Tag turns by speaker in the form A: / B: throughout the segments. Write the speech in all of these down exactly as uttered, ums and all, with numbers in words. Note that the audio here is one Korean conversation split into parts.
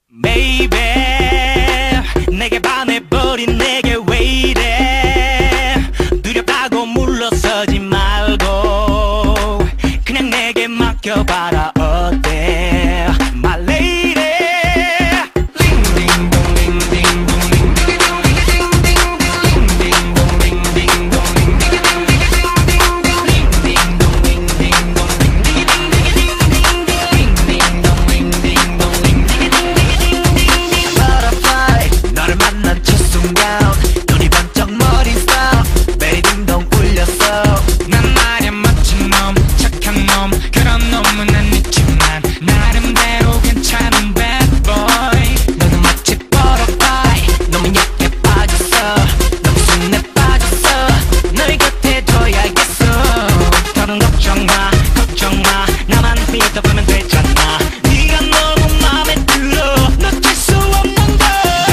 A: Baby 내게 반해버린 내게 왜 이래 두렵다고 물러서지 말고 그냥 내게 맡겨봐라 어때 My lady 눈이 번쩍 머리 stop 베리딩동 울렸어 난 말야 멋진 놈 착한 놈 그런 놈은 아니지만 나름대로 괜찮은 bad boy 너는 마치 butterfly 너무 약해 빠졌어 너무 순해 빠졌어 널 곁에 둬야겠어 더는 걱정 마 걱정 마 나만 믿어보면 되잖아 네가 너무 맘에 들어 놓칠 수 없는 걸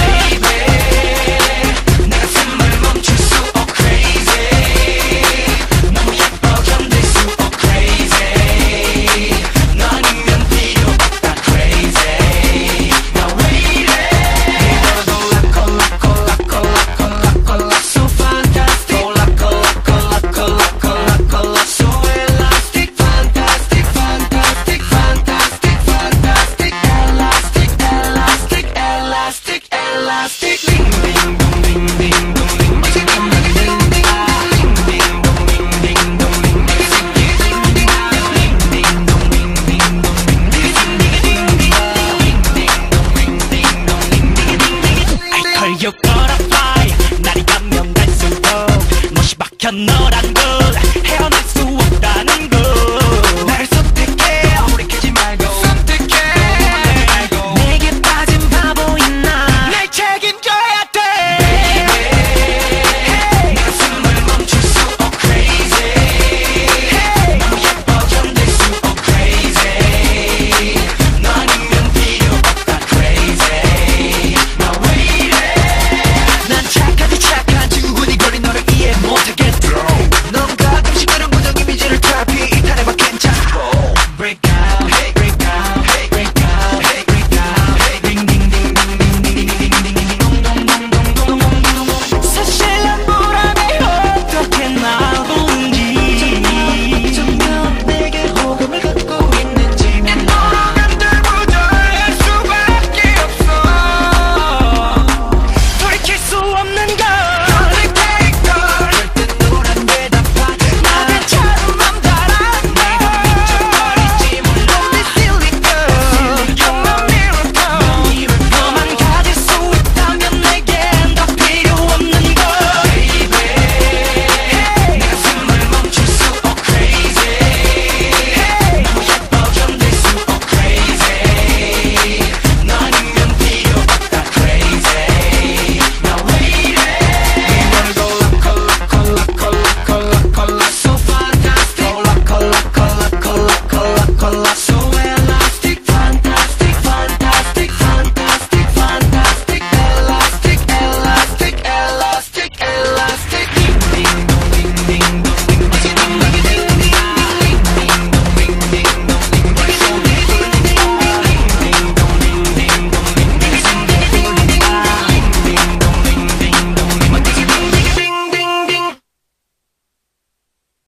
A: You butterfly 날이 가면 갈수록 멋이 박혀 너란 걸 헤어나